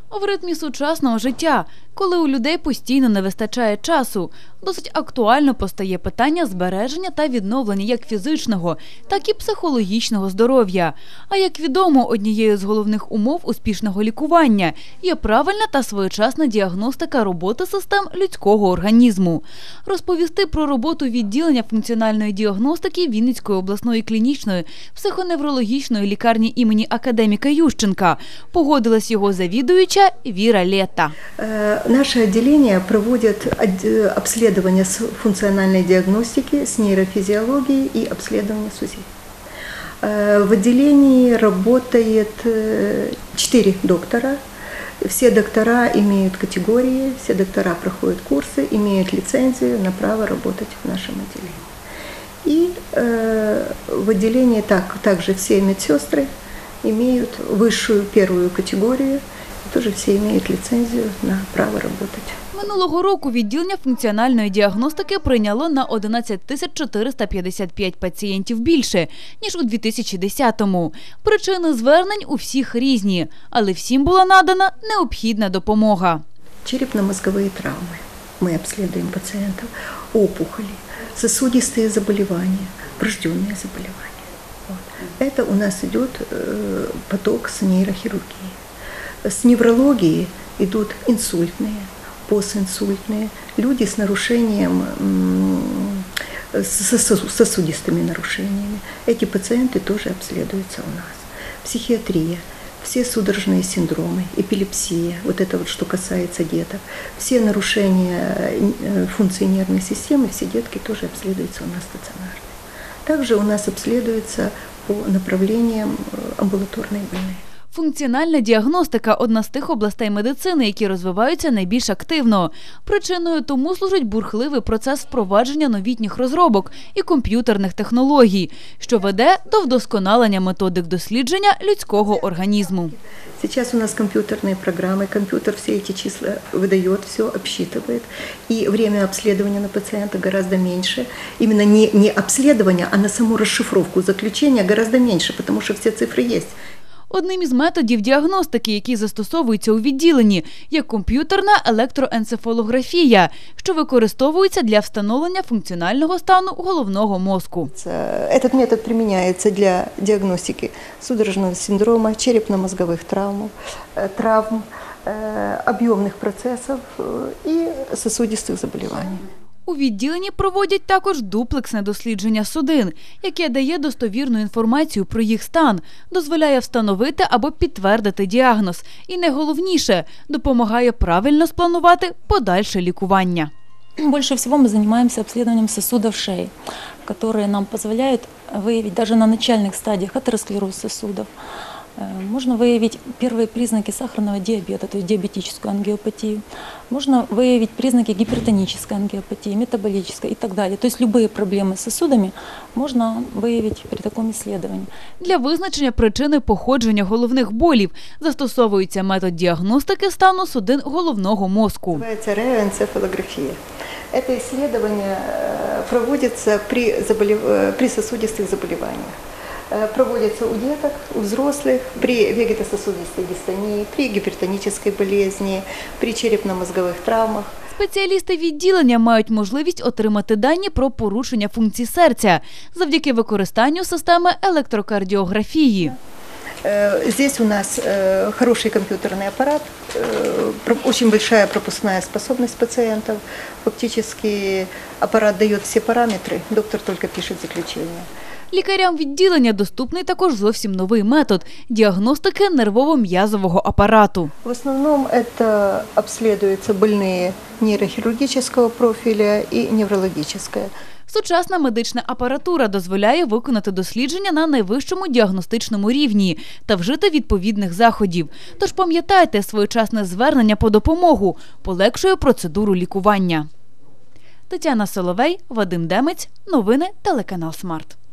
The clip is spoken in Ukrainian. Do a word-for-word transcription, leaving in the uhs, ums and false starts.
В ритмі сучасного життя, коли у людей постійно не вистачає часу, досить актуально постає питання збереження та відновлення як фізичного, так і психологічного здоров'я. А як відомо, однією з головних умов успішного лікування є правильна та своєчасна діагностика роботи систем людського організму. Розповісти про роботу відділення функціональної діагностики Вінницької обласної клінічної психоневрологічної лікарні імені академіка Ющенка погодилась його завідуюча Віра Лета. Наше отделение проводит обследование функциональной диагностики с нейрофизиологией и обследование с УЗИ. В отделении работает четыре доктора. Все доктора имеют категории, все доктора проходят курсы, имеют лицензию на право работать в нашем отделении. И в отделении так, также все медсестры имеют высшую первую категорию. Тоже всі мають ліцензію на право працювати. Минулого року відділення функціональної діагностики прийняло на одинадцять тисяч чотириста п'ятдесят п'ять пацієнтів більше, ніж у дві тисячі десятому. Причини звернень у всіх різні, але всім була надана необхідна допомога. Черепно-мозгові травми. Ми обслідуємо пацієнтів, опухолі, сосудисті заболівання, врожденні заболівання. Це у нас йде поток з нейрохірургії. С неврологии идут инсультные, постинсультные, люди с нарушением, с сосудистыми нарушениями. Эти пациенты тоже обследуются у нас. Психиатрия, все судорожные синдромы, эпилепсия, вот это вот что касается деток, все нарушения функции нервной системы, все детки тоже обследуются у нас стационарно. Также у нас обследуются по направлениям амбулаторные больные. Функціональна діагностика – одна з тих областей медицини, які розвиваються найбільш активно. Причиною тому служить бурхливий процес впровадження новітніх розробок і комп'ютерних технологій, що веде до вдосконалення методик дослідження людського організму. Сейчас у нас компьютерные программы, компьютер все эти числа выдает, все обсчитывает, и время обследования на пациента гораздо меньше. Именно не, не обследование, а на саму расшифровку заключения гораздо меньше, потому что все цифры есть. Одним із методів діагностики, які застосовуються у відділенні, є комп'ютерна електроенцефалографія, що використовується для встановлення функціонального стану головного мозку. Этот метод применяется для диагностики судорожного синдрома, черепно-мозговых травм, травм, объемных процессов и сосудистых заболеваний. У відділенні проводять також дуплексне дослідження судин, яке дає достовірну інформацію про їх стан, дозволяє встановити або підтвердити діагноз і, найголовніше, допомагає правильно спланувати подальше лікування. Больше всего мы занимаемся обследованием сосудов шеи, которые нам позволяют выявить даже на начальных стадиях атеросклероз сосудов. Можно выявить первые признаки сахарного диабета, то есть диабетическую ангиопатию. Можно выявить признаки гипертонической ангиопатии, метаболической и так далее. То есть любые проблемы с сосудами можно выявить при таком исследовании. Для визначення причини походження головних болів застосовується метод діагностики стану судин головного мозку. Це реоенцефалографія. Это исследование проводится при, заболев... при сосудистых заболеваниях. Проводится у деток, у взрослых, при вегетососудистой дистонии, при гипертонической болезни, при черепно-мозговых травмах. Спеціалісти відділення мають можливість отримати дані про порушення функцій серця завдяки використанню системи електрокардіографії. Здесь у нас хороший компьютерный аппарат, очень большая пропускная способность пациентов. Фактически аппарат дает все параметры, доктор только пишет заключение. Лікарям відділення доступний також зовсім новий метод – діагностики нервово-м'язового апарату. В основному це обслідуються больні нейрохірургічного профіля і неврологічного. Сучасна медична апаратура дозволяє виконати дослідження на найвищому діагностичному рівні та вжити відповідних заходів. Тож пам'ятайте, своєчасне звернення по допомогу полегшує процедуру лікування. Тетяна Соловей, Вадим Демець. Новини телеканал Смарт.